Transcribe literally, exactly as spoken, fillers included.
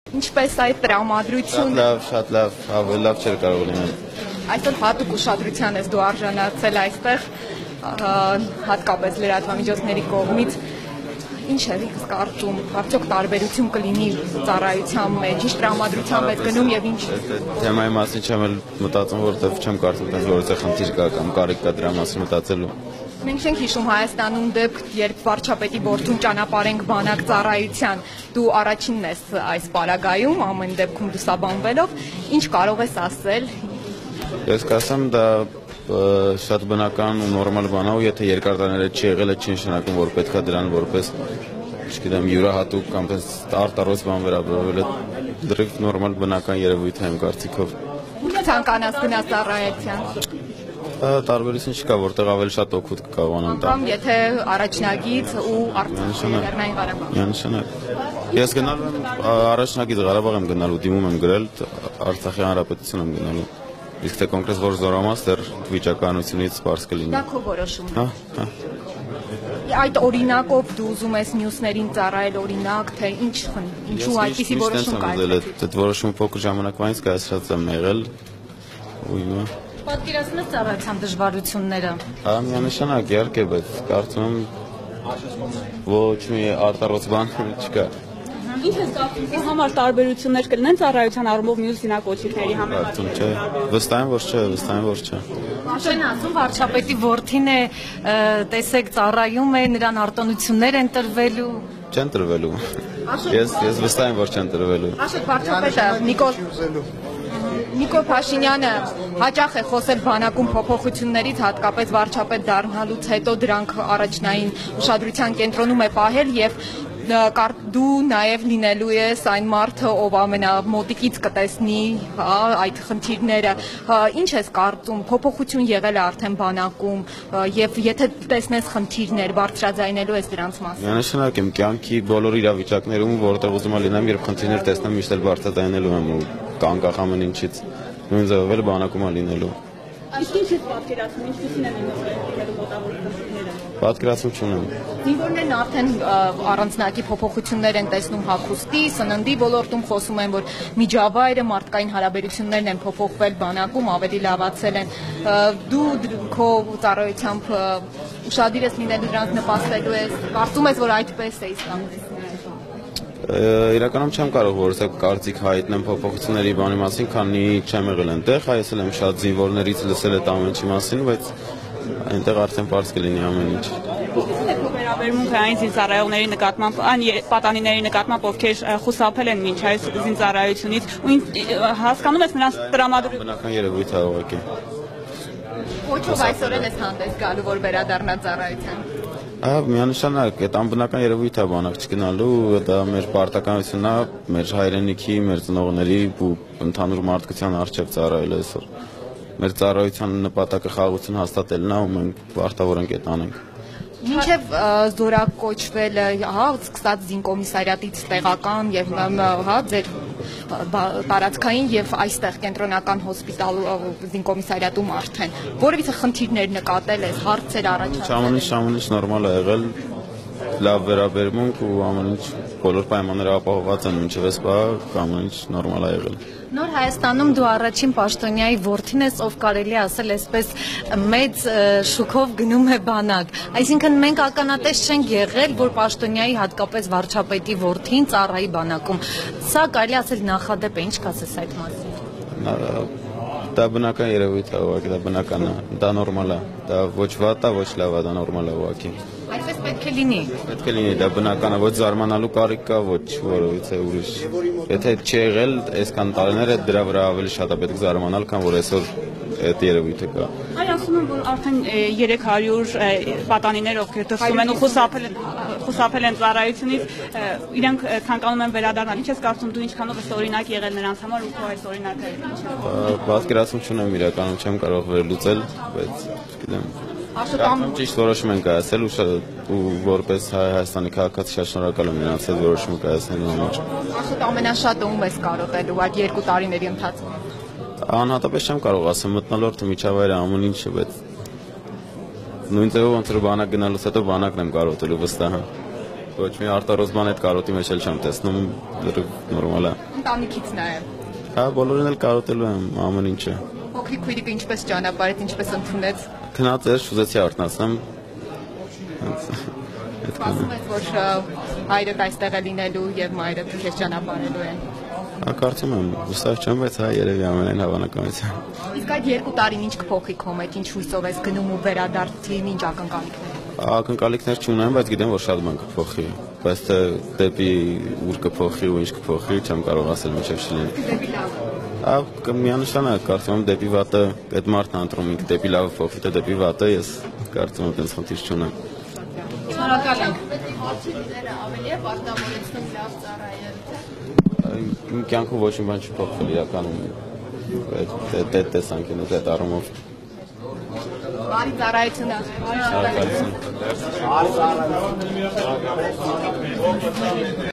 Ինչպես այդ տրամադրություն։ Լավ, շատ լավ, ավելի լավ չէր կարող լինել։ Այսօր հատուկ ուշադրության ես դու արժանացել այստեղ, հատկապես լրատվամիջոցների կողմից։ Ինչ է կարծում, արդյոք տարբերություն կլինի ծառայության մեջ, ինչ տրամադրության մեջ գնում եւ ինչ։ Թեմայի մասին չեմ մտածում, որովհետեւ չեմ կարծում, թե որևէ խնդիր կա կամ կարիք կա դրա մասին մտածելու։ Մենք չենք հիշում Հայաստանում դեպք, երբ վարչապետի որդուն ճանապարհենք բանակ ծառայության, դու առաջինն ես այս պարագայում, ամեն դեպքում լուսաբանվելով, ինչ կարող ես ասել։ Ես կասեմ, դա շատ բնական ու նորմալ բան է, ու եթե երկար տարիներ չի եղել, չի նշանակում, որ պետքա դրան որպես, չգիտեմ, յուրահատուկ կամ արտառոց բան վերաբերվել, դրիվ նորմալ բնական երևույթ է իմ կարծիքով։ Ինչ ցանկանաս գնաս ծառայության։ Տարբերություն չկա, որտեղ ավելի շատ օգուտ կկարողանամ տալ։ Կամ եթե առաջնագիծ ու Լեռնային Ղարաբաղ։ Միանշանակ։ Ես գնալու եմ առաջնագիծ Ղարաբաղ եմ գնալու, դիմում եմ գրել, Արցախի Հանրապետություն եմ գնալու։ Իսկ թե կոնկրետ որ զորամաս դեռ վիճակականությունից պարզ կլինի։ Դա քո որոշումն է։ Հա, հա։ Այդ օրինակով դու ուզում ես մյուսներին ծառայել օրինակ, թե ինչ ինչու այդպիսի որոշում կա։ Այդ որոշումը փոքր ժամանակվանից կայացրած եմ եղել։ Ու հիմա պատկերացնես ծառայության դժվարությունները։ Հա, միանշանակ, իհարկե, բայց կարծում եմ ոչ մի արտառոց բան չկա։ Ինչ ես կարծում համար տարբերություններ կլինեն ծառայության առումով մյուս զինակոչիկների համեմատ։ Չէ, վստահ եմ, որ չէ, վստահ եմ, որ չէ։ Ինչն ասում վարչապետի որդին է, տեսեք ծառայում է, նրան արտոնություններ են տրվելու։ Չեն տրվելու։ Ես ես վստահ եմ, որ չեն տրվելու։ Աշոտ վարչապետը Նիկոլ Նիկոլ Փաշինյանը հաճախ է խոսել բանակում փոփոխություններից, հատկապես վարչապետ դառնալուց հետո դրանք առաջնային ուշադրության կենտրոնում է պահել եւ դու նաև լինելու ես այն մարդը, ով ամենամոտիկից կտեսնի այդ խնդիրները։ Ինչ ես կարծում, փոփոխություն եղել է արդեն բանակում եւ եթե տեսնես խնդիրներ, բարձրաձայնելու ես դրանց մասին։ Միանշանակ եմ կյանքի բոլոր իրավիճակներում, որտեղ ուզում եմ լինեմ, երբ խնդիրներ տեսնեմ, միշտ էլ բարձրաձայնելու եմ ու կանկախ ամեն ինչից։ Նույն ձևով էլ բանակում եմ լինելու։ Իսկ ինչ ես պատկերացնում, ինչպիսին են լինելու մոտավոր խնդիրները։ Պատկերացում չունեմ։ Զինվորներն արդեն առանձնակի փոփոխություններ են տեսնում հագուստի, սննդի ոլորտում, խոսում են, որ միջավայրը, մարդկային հարաբերություններն են փոփոխվել բանակում, ավելի լավացել են։ Դու քո ծառայությամբ ուշադիր ես լինելու դրանց նպաստելու ես, կարծում ես, որ այդպես է իսկապես։ Իրականում չեմ կարող որոշ կարծիք հայտնեմ փոփոխությունների բանի մասին, քանի չեմ եղել այնտեղ, այս էլ եմ շատ զինվորներից լսել այդ ամեն ինչի մասին, բայց այնտեղ արդեն պարզ կլինի ամեն ինչ։ Վերաբերմունքը այն զինծառայողների նկատմամբ, այն պատանիների նկատմամբ, ովքեր խուսափել են մինչ այս զինծառայությունից, ու հասկանում ես նրանց տրամադրությունը։ Բնական երևույթ է ուղղակի։ Ոչով այսօր էլ ես հանդես գալու, որ վերադառնա ծառայության։ Ահա միանշանակ, այդ անբնական երևույթ է բանակ չգնալու, դա մեր պարտականությունն է, մեր հայրենիքի, մեր ծնողների ու ընդհանուր մարդկության առջև ծառայել այսօր։ Մեր ծառայության նպատակը խաղաղություն հաստատելն է, ու մենք պարտավոր ենք այդ անենք։ Մինչև զորակոչվելը, հա, սկսած զինկոմիսարիատից տեղական եւ հա ձեր տարածքային եւ այստեղ կենտրոնական հոսպիտալ զինկոմիսարիատում արդեն որևիցե խնդիրներ նկատել ես, հարցեր առաջացել։ Ամեն ինչ ամեն ինչ նորմալ է եղել, լավ վերաբերմունք ու ամեն ինչ բոլոր պայմանները ապահովված են մինչև այս պահը ամեն ինչ նորմալ է եղել։ Նոր Հայաստանում դու առաջին պաշտոնյայի որդին ես, ով կարելի ասել այսպես մեծ շուկով գնում է բանակ։ Այսինքն մենք ականատես չենք եղել, որ պաշտոնյայի հատկապես վարչապետի որդին ծառայի բանակում։ Սա կարելի ասել նախադեպ է, ինչ կասես այդ մասին։ Դա բնական երևույթ է, ուղղակի դա բնական է, դա նորմալ է, դա ոչ վատ է, ոչ լավ է, դա նորմալ է ուղղակի։ Այսպես պետք է լինի։ Պետք է լինի, դա բնական է, ոչ զարմանալու կարիք կա, ոչ որևիցե ուրիշ։ Եթե չի եղել այսքան տարիներ, դրա վրա ավելի շատ է պետք զարմանալ, քան որ այսօր այդ երևույթը կա։ Այ ասում եմ, որ արդեն երեք հարյուր պատանիներ, ովքեր դրսում են ու խուսափել են խուսափել են ծառայությունից, իրենք ցանկանում են վերադառնալ։ Ինչ ես կարծում դու ինչքանով ես օրինակ եղել նրանց համար ու քո այս օրինակը։ Պատկերացում չունեմ իրականում, չեմ կարող վերլուծել, բայց չգիտեմ։ Աշոտամ ճիշտ որոշում են կայացել ու որպես Հայաստանի քաղաքացի շատ շնորհակալ եմ նրանց այդ որոշումը կայացնելու համար։ Աշոտ ամենաշատը ում ես կարոտելու այդ երկու տարիների ընթացքում։ Անհատապես չեմ կարող ասեմ, մթնոլորտը միջավայրը ամեն ինչը, բայց նույն ձևով ոնց որ բանակ գնալուց հետո բանակն եմ կարոտելու վստահ եմ։ Ոչ մի արտարոց բան այդ կարոտի մեջ էլ չեմ տեսնում, նորմալ է։ Ընտանիքից նաև։ Հա, բոլորին էլ կարոտելու եմ ամեն ինչը։ Փոքրիկ քույրիկը ինչպես ճանապարհեց, ինչպես ընդունեց։ Քնած էր, շուզեցի արթնացնեմ։ Ասում ես, որ հայրդ այստեղ է լինելու եւ մայրը քեզ ճանապարհելու է։ Հա, կարծում եմ, հուսով չեմ, բայց հա երևի ամենայն հավանականությամբ։ Իսկ այդ երկու տարին ինչ կփոխի քո մեջ, ինչ հույսով ես գնում ու վերադարձի, ինչ ակնկալիքներ։ Ակնկալիքներ չունեմ, բայց գիտեմ, որ շատ բան կփոխի, բայց թե դեպի ուր կփոխի ու ինչ կփոխի, չեմ կարող ասել մինչև չլինի։ Դեպի լավ։ Հա, միանշանակ կարծում եմ դեպի վատը այդ մարդն ընտրում ինքը դեպի լավը փոխի, թե դեպի վատը ես կարծում եմ այդպես խնդիր չունեմ։ Շնորհակալ ենք։ Ավելի է պարտավորեցնում լավ ծառայել։ Իմ կյանքում ոչ մի բան չի փոխվել իրականում այդ տեսանկյունից այդ առումով։ Բարի ծառայություն։ Շնորհակալություն։